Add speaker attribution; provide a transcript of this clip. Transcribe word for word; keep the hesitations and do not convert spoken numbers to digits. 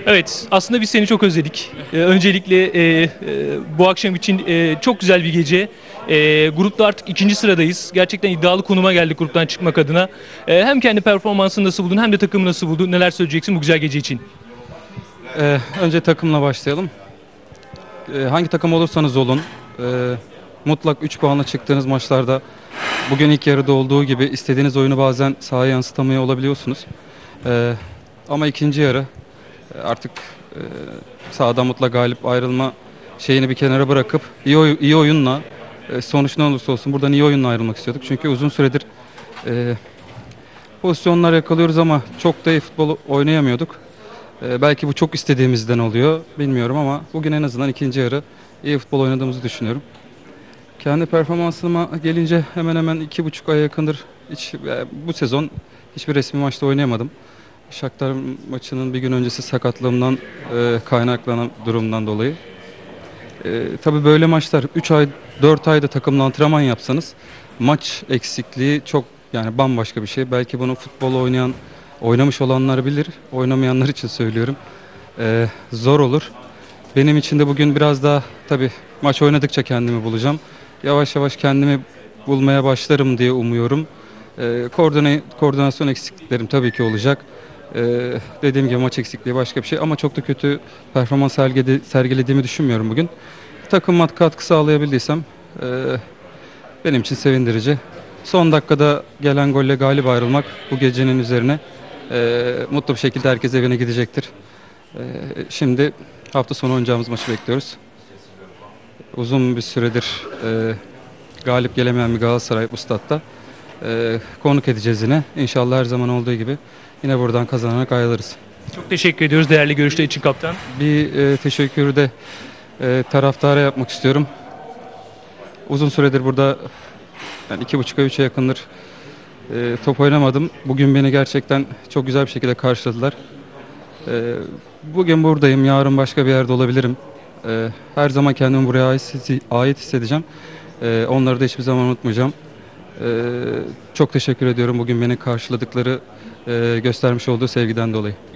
Speaker 1: Evet, aslında biz seni çok özledik. Ee, öncelikle e, e, bu akşam için e, çok güzel bir gece. E, grupta artık ikinci sıradayız. Gerçekten iddialı konuma geldik gruptan çıkmak adına. E, hem kendi performansını nasıl buldun hem de takımı nasıl buldun? Neler söyleyeceksin bu güzel gece için?
Speaker 2: Ee, önce takımla başlayalım. Ee, hangi takım olursanız olun, e, mutlak üç puanla çıktığınız maçlarda bugün ilk yarıda olduğu gibi istediğiniz oyunu bazen sahaya yansıtamıyor olabiliyorsunuz. Ee, ama ikinci yarı e, artık e, sahadan mutlak galip ayrılma şeyini bir kenara bırakıp iyi, oy- iyi oyunla e, sonuç ne olursa olsun buradan iyi oyunla ayrılmak istiyorduk. Çünkü uzun süredir e, pozisyonlar yakalıyoruz ama çok da iyi futbol oynayamıyorduk. Ee, belki bu çok istediğimizden oluyor. Bilmiyorum ama bugün en azından ikinci yarı iyi futbol oynadığımızı düşünüyorum. Kendi performansıma gelince hemen hemen iki buçuk aya yakındır hiç, e, bu sezon hiçbir resmi maçta oynayamadım. Shakhtar maçının bir gün öncesi sakatlığımdan e, kaynaklanan durumdan dolayı. E, tabii böyle maçlar üç ay dört ayda takımla antrenman yapsanız maç eksikliği çok yani bambaşka bir şey. Belki bunu futbol oynayan oynamış olanlar bilir. Oynamayanlar için söylüyorum. E, zor olur. Benim için de bugün biraz daha tabii maç oynadıkça kendimi bulacağım. Yavaş yavaş kendimi bulmaya başlarım diye umuyorum. E, koordine, koordinasyon eksikliklerim tabii ki olacak. E, dediğim gibi maç eksikliği başka bir şey ama çok da kötü performans sergiledi, sergilediğimi düşünmüyorum bugün. Takıma katkı sağlayabildiysem e, benim için sevindirici. Son dakikada gelen golle galip ayrılmak bu gecenin üzerine e, mutlu bir şekilde herkes evine gidecektir. E, şimdi hafta sonu oynayacağımız maçı bekliyoruz. Uzun bir süredir e, galip gelemeyen bir Galatasaray bu statta. E, konuk edeceğiz yine. İnşallah her zaman olduğu gibi yine buradan kazanarak ayrılırız.
Speaker 1: Çok teşekkür ediyoruz değerli görüşler için kaptan.
Speaker 2: Bir e, teşekkürü de e, taraftara yapmak istiyorum. Uzun süredir burada yani iki buçuk ay üçe yakındır e, top oynamadım. Bugün beni gerçekten çok güzel bir şekilde karşıladılar. E, bugün buradayım, yarın başka bir yerde olabilirim. E, her zaman kendimi buraya ait, ait hissedeceğim. E, onları da hiçbir zaman unutmayacağım. E, çok teşekkür ediyorum bugün beni karşıladıkları, e, göstermiş olduğu sevgiden dolayı.